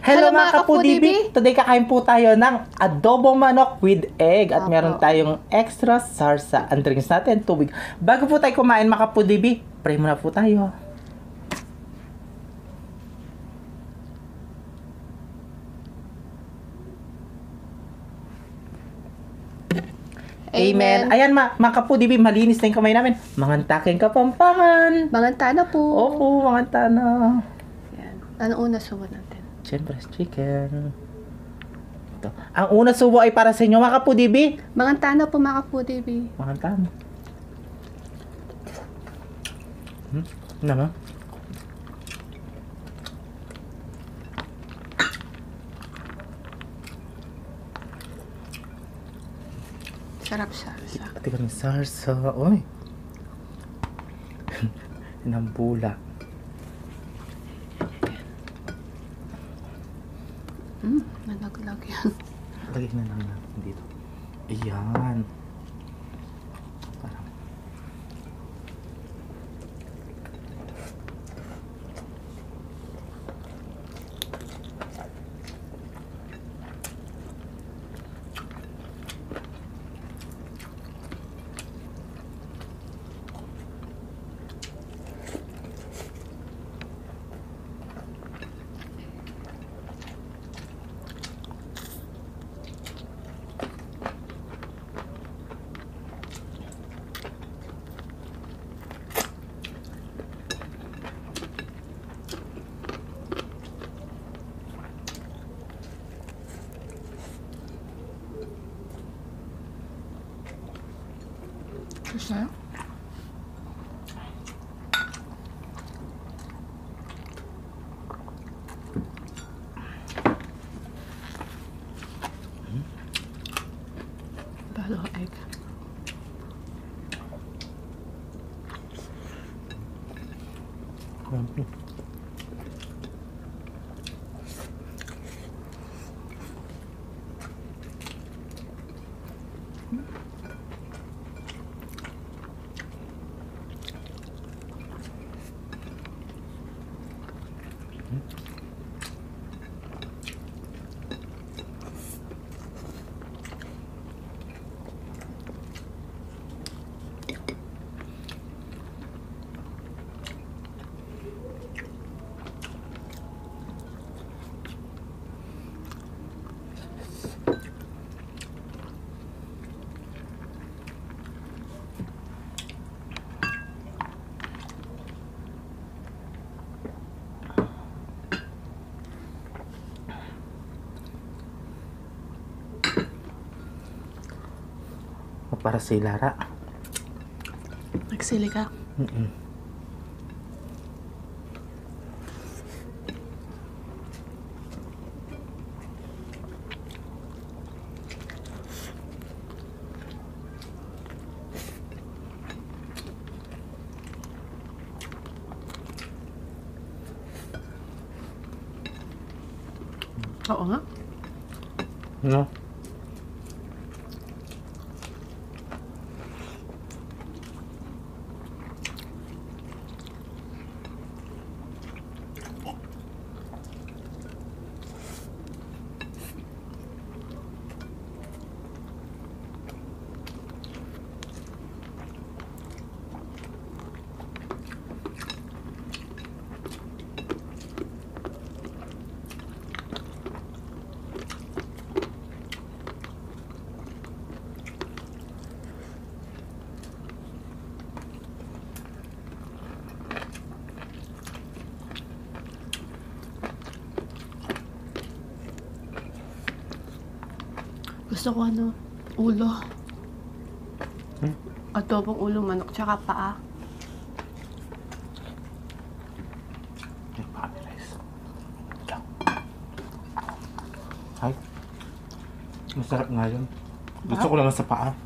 Hello mga kapudibi! Today kakain po tayo ng adobong manok with egg at meron tayong extra sarsa and drinks natin, tubig. Bago po tayo kumain mga kapudibi, pray muna po tayo. Amen. Ayan mga kapudibi, malinis na yung kamay namin. Mangantaking Kapampangan. Manganta na po. Opo, manganta na. Yan. Ano una subo natin? Siyempre, chicken. Ito. Ang una subo ay para sa inyo mga kapudibi. Manganta na po mga kapudibi. Manganta na. Naman. Sarap sarsa. Pati kami sarsa. Uy. Nambula. Nalaglag yan. Lagay na lang natin dito. Ayan. Parang. Gusto? Balo egg. Para si Lara. Nagsili ka? Oo nga. No? Gusto ko ulo. Adobong ulo manok tsaka paa. Ay, masarap nga yun. Gusto ko naman sa paa.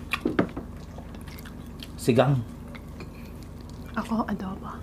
Sigang. Ako adobo.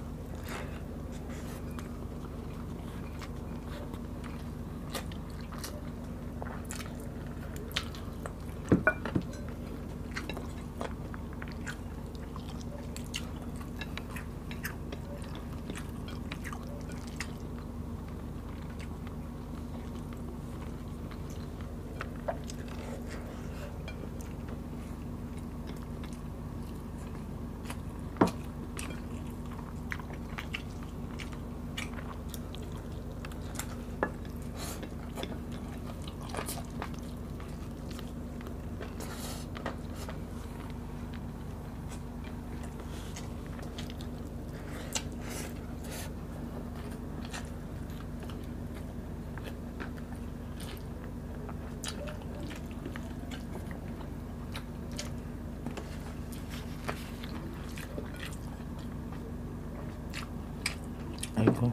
Ay ko.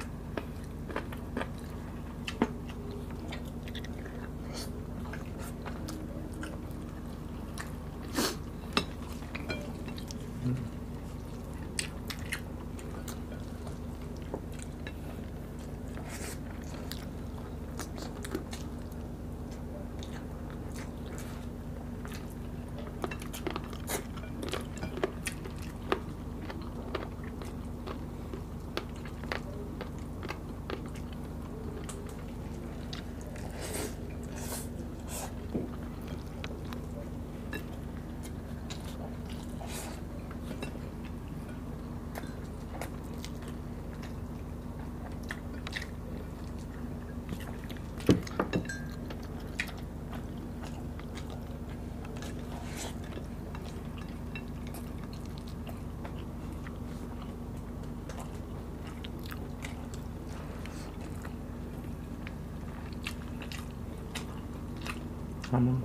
Naman.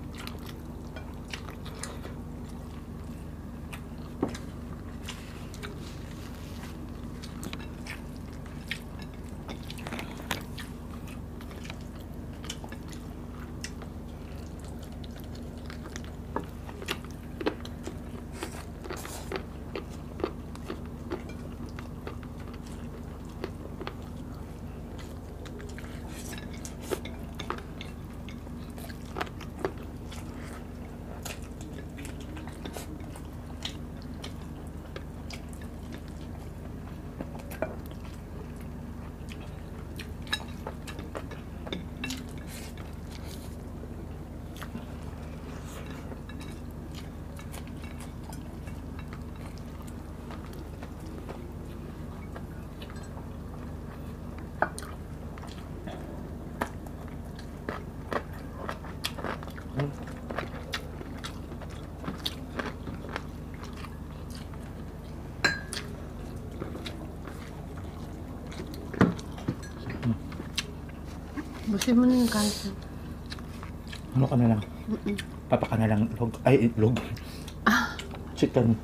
Busin mo na yung kahit. Ano ka na lang? Papa ka na lang itlog. Ay, itlog. Chicken.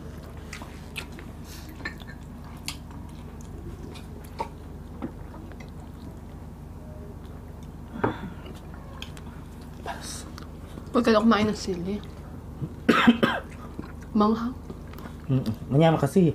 Huwag ka na kumain ng sili. Manghang. Manyama kasi.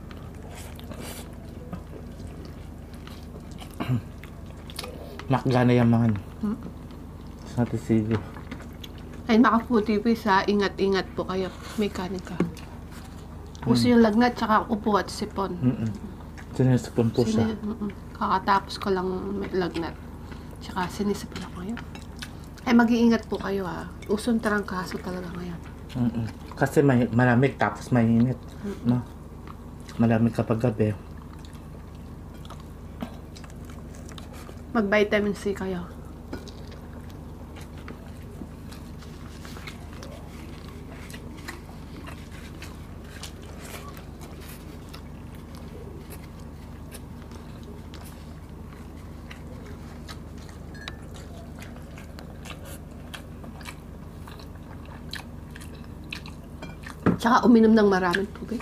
Nakagana yung mga sa natin sige. Ay, Maka Food TV sa ingat-ingat po kayo. May kanin ka. Puso yung lagnat, tsaka upo at sipon. Sinisipon po siya. Kakatapos ko lang may lagnat. Tsaka sinisipon ako ngayon. Ay, mag-iingat po kayo ha. Usong tarangkaso talaga ngayon. Kasi malamig tapos mainit. No? Malamig kapag gabi. Mag-vitamin C kayo. Tsaka uminom ng maraming tubig.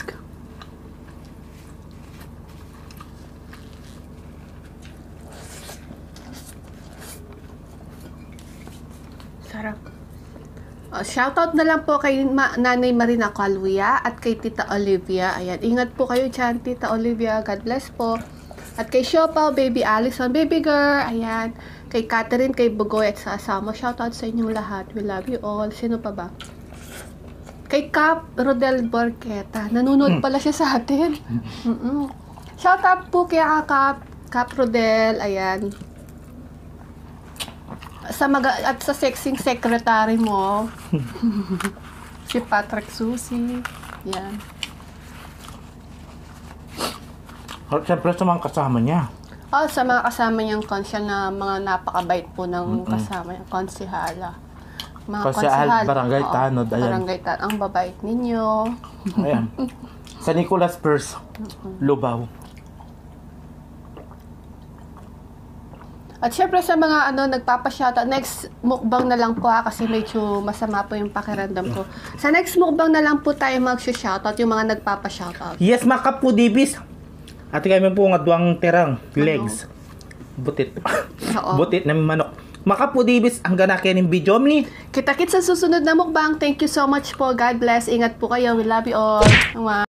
Sarap. Shoutout na lang po kay Nanay Marina Calvia at kay Tita Olivia. Ayan, ingat po kayo dyan, Tita Olivia. God bless po. At kay Siopaw, Baby Allison, Baby Girl. Ayan. Kay Catherine, kay Bugoy at sa asama. Shoutout sa inyong lahat. We love you all. Sino pa ba? Kay Cap Rodel Borqueta. Nanonood pala siya sa atin. Shoutout po kay Cap Rodel. Ayan. At sa sexing secretary mo. Si Patrick Susi. Yan. Siyempre sa mga kasama niya. Sa mga kasama niyang konsya na mga napakabait po ng kasama niyang konsihala. Mga Konsehal, Barangay Tanod. Ayan. Barangay Tanod. Ang babait ninyo. Ayan. Sa Nicolas Pers, Lubao. At syempre sa mga nagpapashoutout, next mukbang na lang po kasi medyo masama po yung pakiramdam ko. Sa next mukbang na lang po tayo mag-shoutout yung mga nagpapashoutout. Yes, mga kapudibis. At kami po nga duwang terang legs. Butit. Oo. Butit na manok. Makapudibis ang ganakin ng video ni. Kita-kits sa susunod na mukbang. Thank you so much po. God bless. Ingat po kayo. We love you all. Mwah.